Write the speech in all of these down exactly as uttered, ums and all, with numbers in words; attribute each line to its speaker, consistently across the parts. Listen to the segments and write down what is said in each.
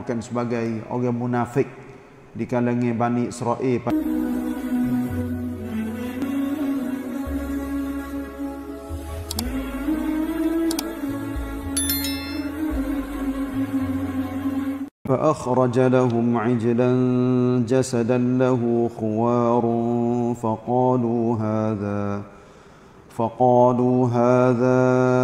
Speaker 1: dinamakan sebagai orang munafik di kalangan Bani Israel. فأخرج لهم عجلا جسدا له خوار فقالوا هذا فقالوا هذا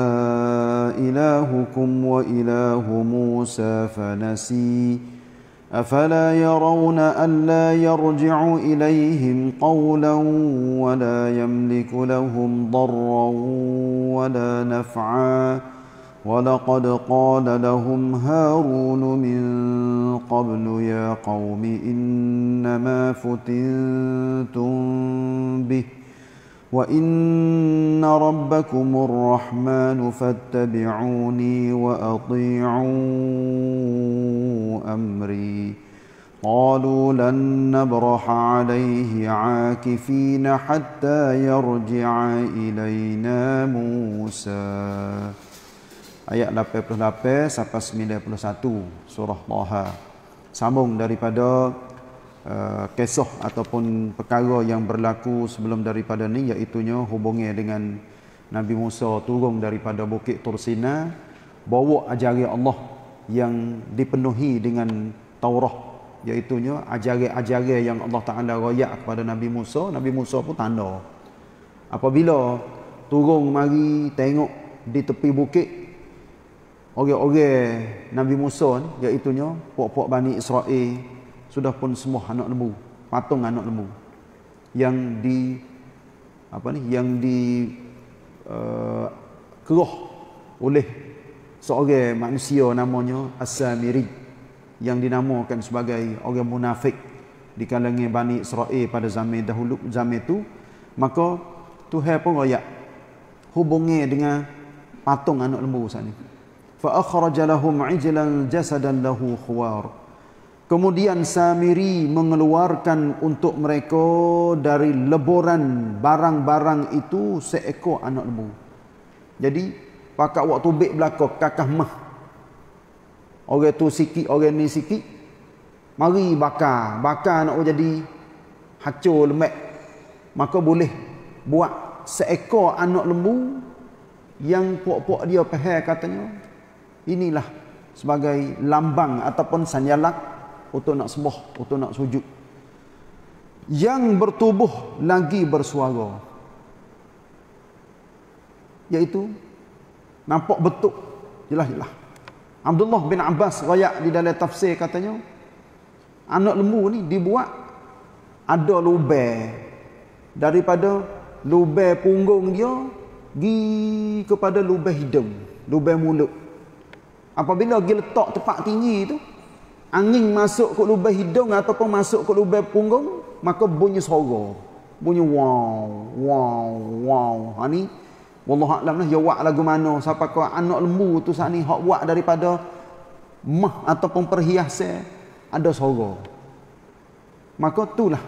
Speaker 1: إلهكم وإله موسى فنسي أفلا يرون ألا يرجع إليهم قولا ولا يملك لهم ضرا ولا نفعا ولقد قال لهم هارون من قبل يا قوم إنما فتنتم به وإن ربكم الرحمن فاتبعوني وأطيعوا أمري قالوا لن نبرح عليه عاكفين حتى يرجع إلينا موسى. Ayat lapan puluh lapan sampai sembilan puluh satu surah Taha. Sambung daripada uh, kisah ataupun perkara yang berlaku sebelum daripada ni, iaitunya hubungnya dengan Nabi Musa turun daripada Bukit Tur Sina, bawa ajaran Allah yang dipenuhi dengan Taurat, iaitunya ajaran-ajaran yang Allah Ta'ala royak kepada Nabi Musa. Nabi Musa pun tanda. Apabila turun mari tengok di tepi bukit, orang-orang Nabi Musa ni, iaitunya puak-puak Bani Israel, sudah pun semua anak lembu, patung anak lembu yang di apa ni yang di uh, keroh oleh seorang manusia namanya As-Samiri, yang dinamakan sebagai orang munafik di kalangan Bani Israel pada zaman dahulu, zaman itu. Maka Tuhan pun royak hubungnya dengan patung anak lembu saat ni. Fa akhraja lahum ijlan jasadan lahu khuwar. Kemudian Samiri mengeluarkan untuk mereka dari leburan barang-barang itu seekor anak lembu. Jadi pakak waktu bek belakang kakah mah, orang tu sikit, orang ni sikit, mari bakar bakar nak jadi hacur lemak, maka boleh buat seekor anak lembu yang puak-puak dia faham katanya inilah sebagai lambang ataupun sanyalat untuk nak sembah, untuk nak sujud, yang bertubuh lagi bersuara, iaitu nampak betul jelas-jelas. Abdullah bin Abbas rayak di dalam tafsir katanya, anak lembu ni dibuat ada lubang daripada lubang punggung dia gi kepada lubang hidung, lubang mulut. Apabila dia letak tempat tinggi tu, angin masuk ke lubang hidung ataupun masuk ke lubang punggung, maka bunyi suara, bunyi wow wow wow. Ha ni wallahu a'lam lah ya wak lagu mana, siapa kau anak lembu tu saat ni hak buat daripada mah ataupun perhiasan ada suara. Maka itulah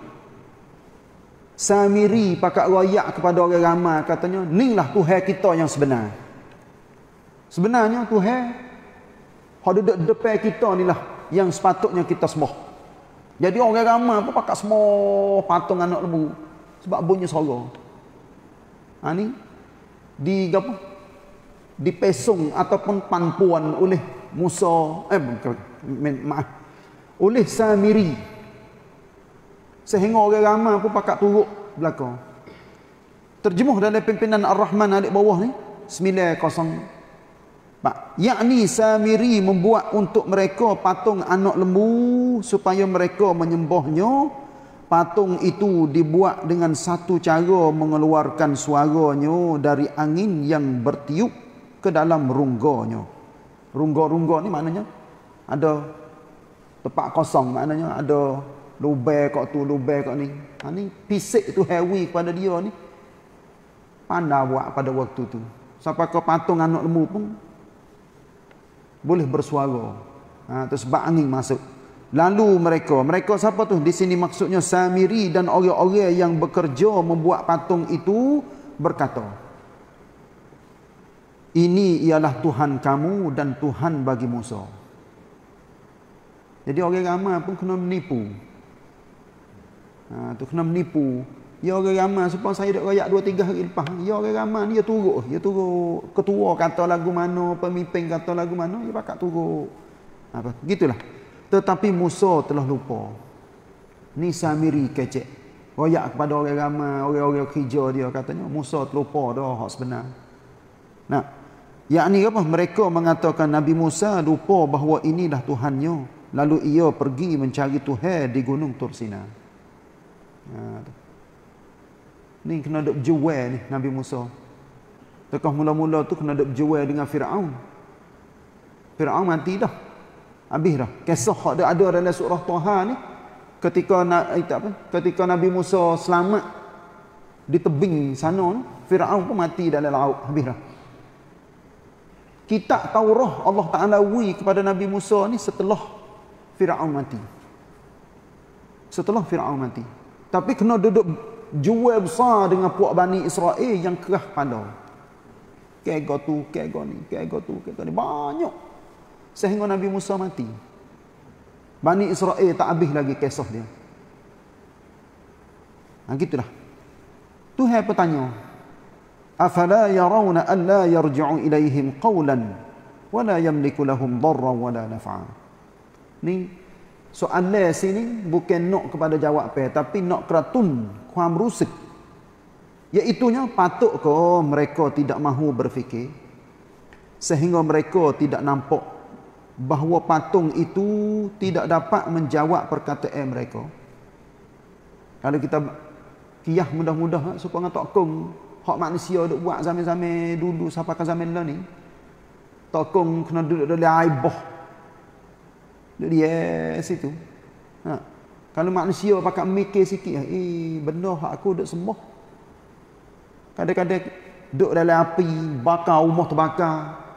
Speaker 1: Samiri pakak royak kepada orang ramai katanya, inilah Tuhan kita yang sebenar. Sebenarnya Tuhan hak duduk depan kita ni lah yang sepatutnya kita sembah. Jadi orang ramai pun pakak semua patung anak lembu sebab bunyi suara. Ha ni di apa? Dipesong ataupun panpuan oleh Musa eh bukan, maaf, oleh Samiri, sehingga orang ramai pun pakak turut belakang. Terjemuh dalam pimpinan Ar-Rahman alik bawah ni sembilan kosong empat, yakni Samiri membuat untuk mereka patung anak lembu supaya mereka menyembahnya. Patung itu dibuat dengan satu cara mengeluarkan suaranya dari angin yang bertiup ke dalam rungganya. Rungga-rungga ni maknanya ada tempat kosong, maknanya ada lubang kat tu, lubang kat ni. Ha ni pisik tu hewi kepada dia ni. Pandai buat pada waktu tu. Sampai ke patung anak lembu pun boleh bersuara. Ha, tu sebab angin masuk. Lalu mereka, mereka siapa tu? Di sini maksudnya Samiri dan orang-orang yang bekerja membuat patung itu berkata, ini ialah Tuhan kamu dan Tuhan bagi Musa. Jadi orang ramai pun kena menipu. Ha, tu kena menipu. Ya orang ramai supaya saya dak royak dua tiga hari lepas. Ya orang ramai ni dia turut, dia turut ketua kata lagu mana, pemimpin kata lagu mana, dia pakat turut. Apa? Gitulah. Tetapi Musa telah lupa. Ni Samiri kecek. Royak kepada orang ramai, orang-orang kerja dia katanya Musa terlupa dah hak sebenar. Nah, yakni apa? Mereka mengatakan Nabi Musa lupa bahawa inilah Tuhannya. Lalu ia pergi mencari Tuhan di gunung Tursina. Ha, ni kena duk berjual ni Nabi Musa. Tekah mula-mula tu kena duk berjual dengan Firaun. Firaun mati dah. Habis dah. Kisah hak ada ada dalam surah Taha ni ketika na, apa? Ketika Nabi Musa selamat di tebing sana, Firaun pun mati dalam laut. Habis dah. Kitab Taurah Allah Taala wi kepada Nabi Musa ni setelah Firaun mati. Setelah Firaun mati. Tapi kena duduk jual besar dengan puak Bani Israel yang kerah pada. Kego tu, kego ni, kego tu, kego ni. Banyak. Sehingga Nabi Musa mati. Bani Israel tak habis lagi kisah dia. Ha, gitulah. Tuhan bertanya. Afala yarawna an la yarji'u ilaihim qawlan wa la yamliku lahum darran wa la naf'a. Ni soalan sini bukan nak kepada jawab pe, tapi nak keratun kuam rusik. Iaitunya patut ke mereka tidak mahu berfikir sehingga mereka tidak nampak bahawa patung itu tidak dapat menjawab perkataan mereka. Kalau kita kiyah mudah-mudah supaya tak kong hak manusia duk buat zaman-zaman dulu sampai ke zaman lah ni. Tak kong kena duduk dalam aibah. Dia situ. Ha. Kalau manusia pakai mikir sikit, eh benda hak aku duk sembah. Kadang-kadang duk dalam api, bakar rumah terbakar.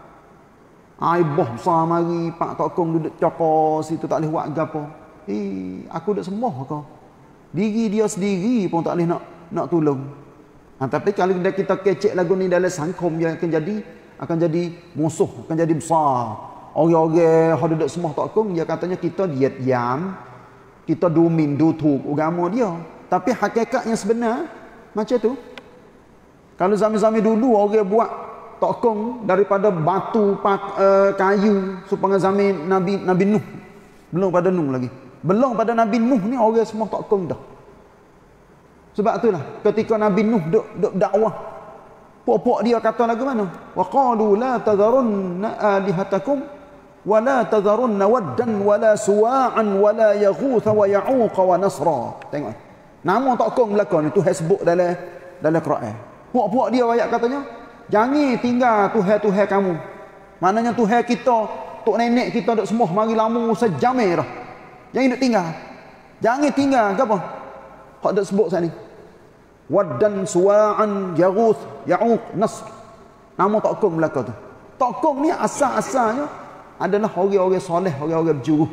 Speaker 1: Aibah besar mari, pak tokong duduk cokor situ tak boleh buat gapo. Eh aku duk sembah kau. Diri dia sendiri pun tak boleh nak nak tolong. Ha, tapi kalau kita kecek lagu ni dalam sangkom yang akan jadi akan jadi musuh, akan jadi besar. Orang-orang yang duduk semua tokong, dia katanya kita dia diam, kita domin, dutuk agama dia. Tapi hakikat yang sebenar, macam tu. Kalau zaman-zaman dulu, orang buat tokong daripada batu, pak, uh, kayu, supaya zaman Nabi Nabi Nuh. Belum pada Nuh lagi. Belum pada Nabi Nuh ni, orang semua tokong dah. Sebab itulah, ketika Nabi Nuh duk, duk dakwah, pok-pok dia kata lagu mana? Wa qalu la tadharunna alihatakum wa la tadharunna waddan wa la suwa'an wa la yaghutha wa ya'uqa wa nasra. Tengok. Nama tokong belakang ni Tuhan sebut dalam dalam Quran. Pok-pok dia ayat katanya, jangan tinggal Tuhan-Tuhan kamu. Maknanya Tuhan kita, tok nenek kita duk semua mari lama sejamai dah. Jangan duk tinggal. Jangan tinggal ke apa? Hak duk sebut sat ni. Waddan suwa'an yaghuth ya'uq nasr. Nama tokong belakang tu. Tokong ni asal-asalnya adalah orang-orang soleh, orang-orang berjuruh.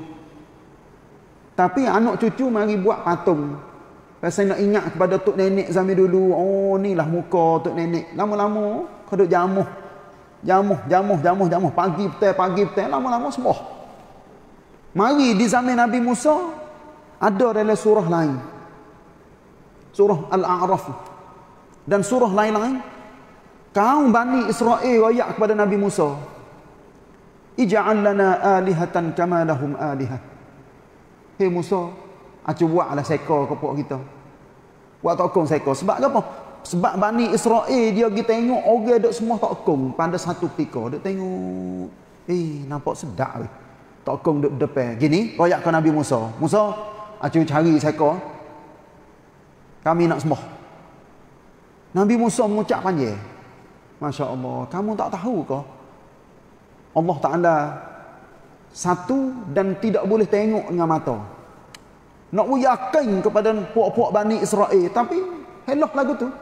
Speaker 1: Tapi anak cucu mari buat patung. Pasal nak ingat kepada tok nenek zaman dulu. Oh ni lah muka tok nenek. Lama-lama kau duk jamuh. Jamuh, jamuh, jamuh, jamuh. Pagi petang, pagi petang. Lama-lama semua. Mari di zaman Nabi Musa ada dalam surah lain. Surah Al-A'raf. Dan surah lain-lain. Kaum Bani Israel royak kepada Nabi Musa. Ij'al lana alihatan kama lahum alihah. Hei Musa, acu buatlah seekor kepok kita. Buat tokong seekor. Sebab apa? Sebab Bani Israel dia pergi tengok orang duk semua tokong pada satu ketika. Duk tengok, eh nampak sedap weh. Tokong duk depan. Gini, royak ke Nabi Musa. Musa, acu cari seekor. Kami nak sembah. Nabi Musa mengucap panjang. Masya Allah, kamu tak tahu ke? Allah Ta'ala satu dan tidak boleh tengok dengan mata. Nak yakin kepada puak-puak Bani Israel. Tapi helok lagu tu.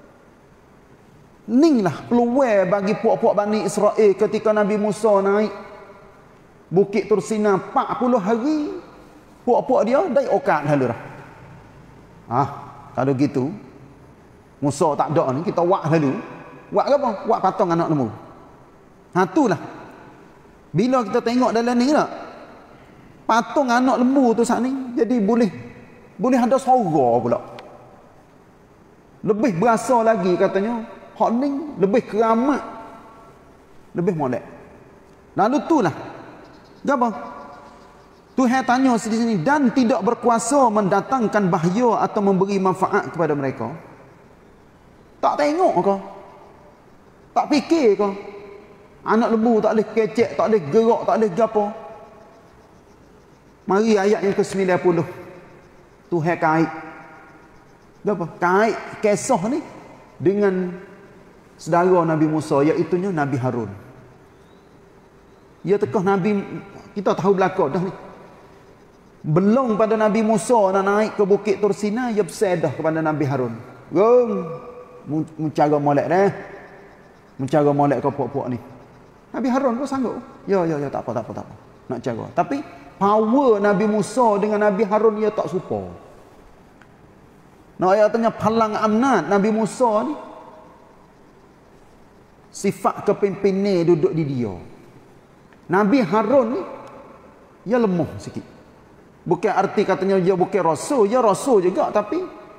Speaker 1: Inilah peluang bagi puak-puak Bani Israel ketika Nabi Musa naik Bukit Tursina empat puluh hari. Puak-puak dia dah okat halu dah. Ah, kalau gitu Musa tak ada ni, kita buat halu. Buat apa? Buat patung anak lembu. Ha itulah. Bila kita tengok dalam ni tak? patung anak lembu tu saat ni jadi boleh boleh ada suara pula. Lebih berasa lagi katanya, hak ni lebih keramat, lebih molek. Lalu itulah apa? Tuhan tanya di sini, dan tidak berkuasa mendatangkan bahaya atau memberi manfaat kepada mereka. Tak tengok ke? Tak fikir ke? Anak lembu tak boleh kecek, tak boleh gerak, tak boleh gapo. Mari ayat yang ke sembilan puluh. Tuhan kait. Apa? Kait kisah ni dengan saudara Nabi Musa, iaitu Nabi Harun. Ya tekah Nabi, kita tahu belakang dah ni. Belum pada Nabi Musa nak naik ke Bukit Tur Sinai, ia bersedah kepada Nabi Harun. Gong, mencara molek dah. Mencara molek ke puak-puak ni. Nabi Harun pun sanggup. Ya, ya, ya, tak apa, tak apa, tak apa. Nak cara. Tapi, power Nabi Musa dengan Nabi Harun, ia tak serupa. Nak ayat tanya, palang amnat Nabi Musa ni, sifat kepimpinan duduk di dia. Nabi Harun ni, ia lemah sikit. Bukan arti katanya dia bukan rasul, dia rasul juga, tapi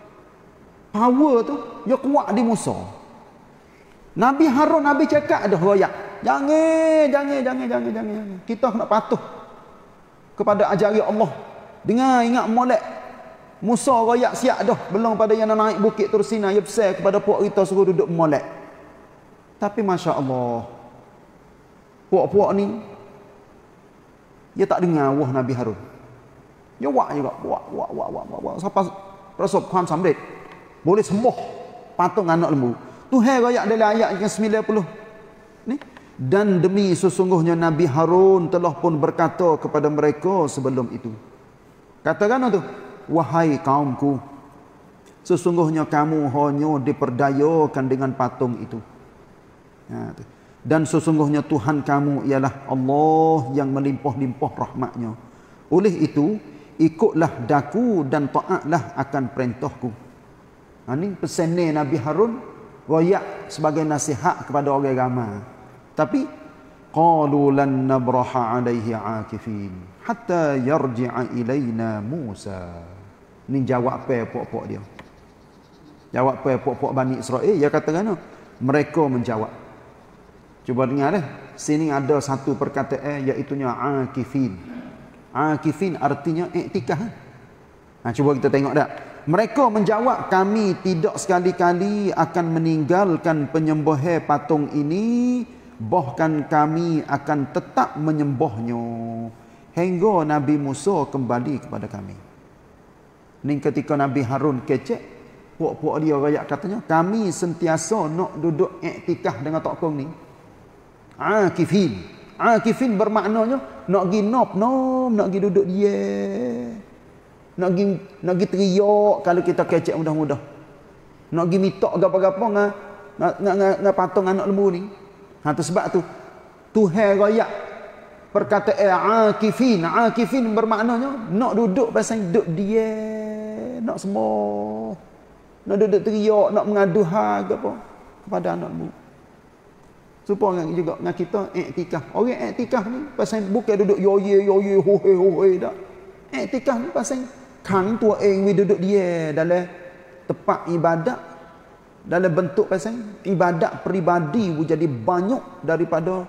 Speaker 1: power tu dia kuat di Musa. Nabi Harun, Nabi cakap dah royak, jangan, jangan, jangan, jangan, jangan, jangan. Kita nak patuh kepada ajaran Allah. Dengar, ingat molek. Musa royak siap dah, belum pada yang nak naik Bukit Tur Sinai, dia besar kepada puak kita suruh duduk molek. Tapi Masya Allah, puak-puak ni dia tak dengar wah Nabi Harun. Dia wak juga, wak, wak, wak, wak, wak, wak. Sampai rasukความสำเร็จ. Boleh sembuh patung anak lembu. Tuhan royak dalam ayat yang sembilan puluh ni. Dan demi sesungguhnya Nabi Harun telah pun berkata kepada mereka sebelum itu. Katakan tu, wahai kaumku, sesungguhnya kamu hanya diperdayakan dengan patung itu. Ha, tu. Dan sesungguhnya Tuhan kamu ialah Allah yang melimpah-limpah rahmatnya. Oleh itu, ikutlah daku dan taatlah akan perintahku. Ha, ini pesanan Nabi Harun royak sebagai nasihat kepada orang ramai. Tapi qalu lan nabraha alaihi akifin hatta yarji'a ilaina Musa. Ini jawab apa puak-puak dia. Jawab apa puak-puak Bani Israel. Dia kata kan, mereka menjawab. Cuba dengar dah. Sini ada satu perkataan iaitu akifin. Akifin artinya iktikaf. Ha, cuba kita tengok dah. Mereka menjawab, kami tidak sekali-kali akan meninggalkan penyembahan patung ini, bahkan kami akan tetap menyembahnya hingga Nabi Musa kembali kepada kami. Ini ketika Nabi Harun kecek, puak-puak dia rakyat katanya, kami sentiasa nak duduk iktikaf dengan tokong ni. Akifin. Akifin bermaknanya nak pergi nop nom, nak pergi duduk dia. Nak pergi nak pergi teriak kalau kita kecek mudah-mudah. Nak pergi mitok gapo-gapo ngah ngah patung anak lembu ni. Ha tu sebab tu Tuhan royak perkataan akifin. Akifin bermaknanya nak duduk pasal duduk dia, nak semua. Nak duduk teriak, nak mengadu hal gapo kepada anak lembu. Supaya juga dengan kita iktikaf. Orang iktikaf ni pasal bukan duduk yoye yoye hohe hohe dak. Iktikaf ni pasal kan tua eng we duduk dia dalam tempat ibadat, dalam bentuk pasal ibadat peribadi jadi banyak daripada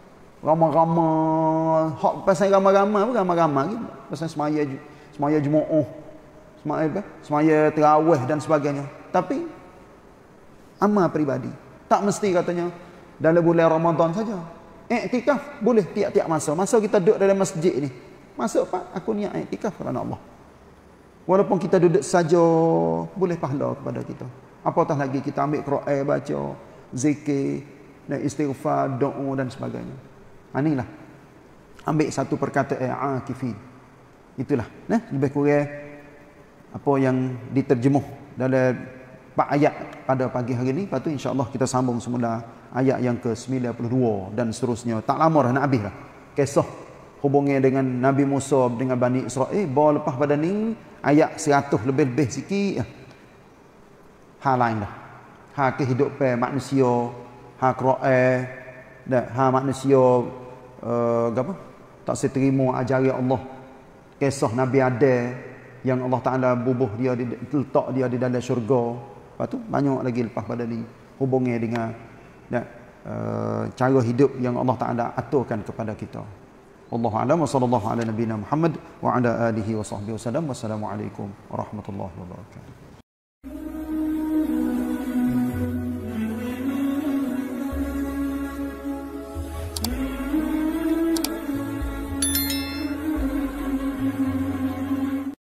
Speaker 1: ramai-ramai. Hak pasal ramai-ramai pun ramai-ramai gitu. Pasal semaya semaya Jumaat, semaya apa? Semaya tarawih dan sebagainya. Tapi amal peribadi. Tak mesti katanya dalam bulan Ramadan saja. Iktikaf boleh tiap-tiap masa. Masa kita duduk dalam masjid ni. Masuk Pak, aku niat iktikaf kerana Allah. Walaupun kita duduk saja, boleh pahala kepada kita. Apatah lagi kita ambil Quran, baca, zikir, dan istighfar, doa dan sebagainya. Inilah. Ambil satu perkataan akifin. Itulah. Nah, lebih kurang apa yang diterjemuh dalam empat ayat pada pagi hari ini. Lepas tu insya-Allah kita sambung semula ayat yang ke sembilan puluh dua dan seterusnya. Tak lama dah nak habis dah. Kisah hubungnya dengan Nabi Musa dengan Bani Israel. Bawa lepas pada ni ayat seratus lebih-lebih sikit. Hal lain dah. Hal kehidupan manusia, hal Quran, dan hal manusia uh, apa? Tak seterima ajaran Allah. kisah Nabi Adam yang Allah Ta'ala bubuh dia, letak dia di dalam syurga. Lepas tu banyak lagi lepas pada ni hubungnya dengan ya, uh, cara hidup yang Allah Ta'ala aturkan kepada kita. Wallahu a'lam wa sallallahu ala nabiyyina Muhammad wa ala alihi wa sahbihi wasallam. Wassalamualaikum warahmatullahi wabarakatuh.